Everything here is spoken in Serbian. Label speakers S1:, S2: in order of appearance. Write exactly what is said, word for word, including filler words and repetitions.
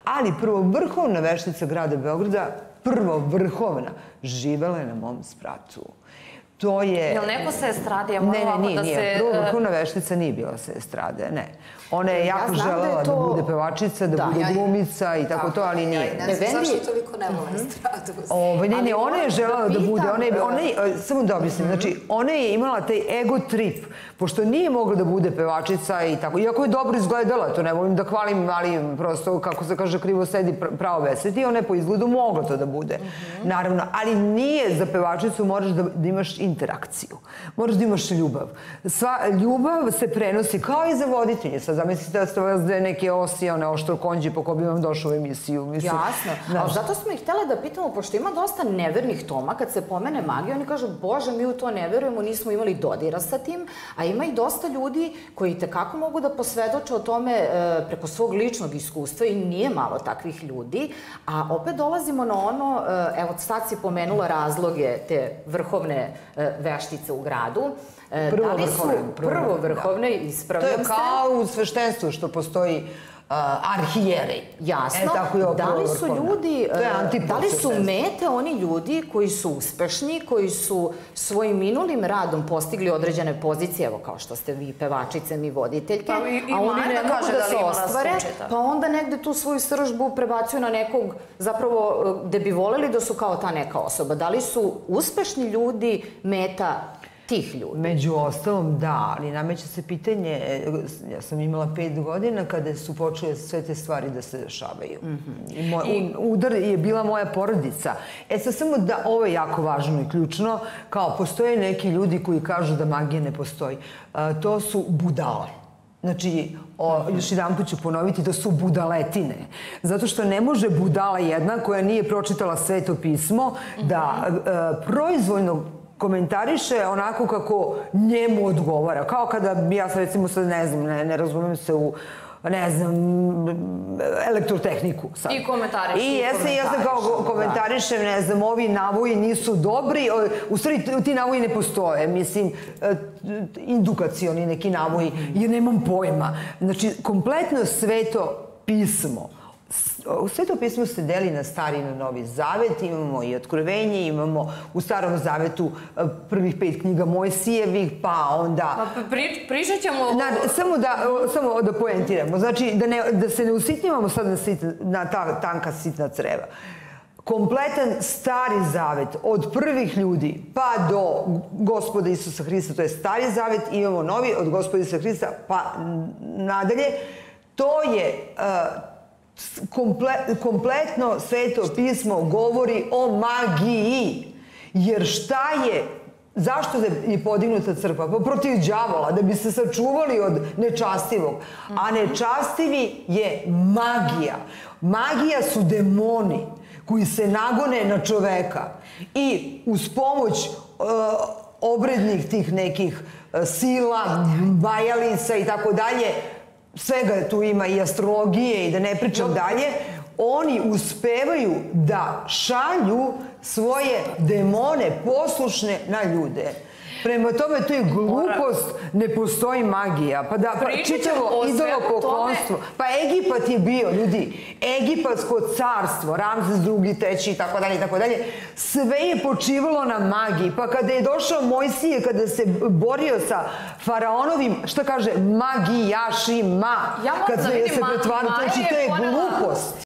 S1: Ali prvo vrhovna veštica grada Beograda, prvo vrhovna, živela je na mom spratu. To je...
S2: Je li neko sa estrade? Ja moram ovako da se...
S1: Ne, ne, nije. Prvo vrhovna veštica nije bila sa estrade, ne. Ona je jako želela da bude pevačica, da bude glumica i tako to, ali nije.
S3: Ne znam zašto toliko ne vole estradu.
S1: Ne, ne, ona je želela da bude, samo da objasnim, znači, ona je imala taj ego trip, pošto nije mogla da bude pevačica i tako, iako je dobro izgledala, to ne volim da hvalim, ali prosto, kako se kaže, krivo sedi, pravo besedi, ona je po izgledu mogla to da bude, naravno, ali nije za pevačicu, moraš da imaš interakciju, moraš da imaš ljubav. Sva ljubav se prenosi kao i za voditelje. Sad zamislite da ste vas dve neke osi, one oštro konđi po ko bi vam došao u emisiju.
S3: Jasno, ali zato smo ih htjeli da pitamo, pošto ima dosta nevernih Toma, kad se pomene magija, oni kažu, Bože, mi u to ne verujemo, nismo imali dodira sa tim, a ima i dosta ljudi koji tekako mogu da posvedoče o tome preko svog ličnog iskustva i nije malo takvih ljudi, a opet dolazimo na ono, evo sad si pomenula razloge te vrhovne veštice u gradu.
S1: Prvo vrhovne.
S3: Prvo vrhovne, ispravljam se.
S1: To je kao u sveštenstvu što postoji arhijerej.
S3: Jasno. Da li su ljudi, da li su mete oni ljudi koji su uspešni, koji su svojim minulim radom postigli određene pozicije, evo kao što ste vi pevačice, mi voditeljke, a oni ne mogu da se ostvare, pa onda negde tu svoju sržbu prebacuju na nekog, zapravo, gde bi voleli da su kao ta neka osoba. Da li su uspešni ljudi meta tih ljudi?
S1: Među ostalom, da, ali nameće se pitanje, ja sam imala pet godina kada su počele sve te stvari da se dešavaju. Udar je bila moja porodica. E sad samo da, ovo je jako važno i ključno, kao postoje neki ljudi koji kažu da magija ne postoji. To su budale. Znači, još jedan put ću ponoviti, to su budaletine. Zato što ne može budala jedna koja nije pročitala Sveto pismo da proizvoljno komentariše onako kako njemu odgovara. Kao kada bi ja sad recimo sad ne znam, ne razumijem se u ne znam, elektrotehniku.
S2: I komentariš.
S1: I jesam, ja sam kao komentarišem, ne znam, ovi navoji nisu dobri, u stvari ti navoji ne postoje, mislim, indukacioni neki navoji, jer nemam pojma. Znači, kompletno Sveto pismo, Sveto pismo se deli na Stari i na Novi Zavet, imamo i Otkrovenje, imamo u Starom Zavetu prvih pet knjiga Mojsijevih, pa onda...
S2: Pričat ćemo...
S1: Samo da poentiramo, znači da se ne usitnjavamo sad na ta tanka sitna creva. Kompletan Stari Zavet, od prvih ljudi pa do Gospoda Isusa Hrista, to je Stari Zavet, imamo Novi od Gospoda Isusa Hrista pa nadalje, to je... kompletno Sveto pismo govori o magiji. Jer šta je, zašto je podignuta crkva? Pa protiv đavola, da bi se sačuvali od nečastivog. A nečastivi je magija. Magija su demoni koji se nagone na čoveka i uz pomoć obrednih tih nekih sila, bajalica i tako dalje, svega tu ima i astrologije i da ne pričam dalje, oni uspevaju da šalju svoje demone poslušne na ljude. Prema tome, to je glupost, ne postoji magija. Pa da, čitavo idolopoklonstvo. Pa Egipat je bio, ljudi, Egipatsko carstvo, Ramzes drugi, treći i tako dalje i tako dalje, sve je počivalo na magiji. Pa kada je došao Mojsije, kada se borio sa faraonovim, šta kaže, magijašima, kad se pretvarao, znači to je glupost.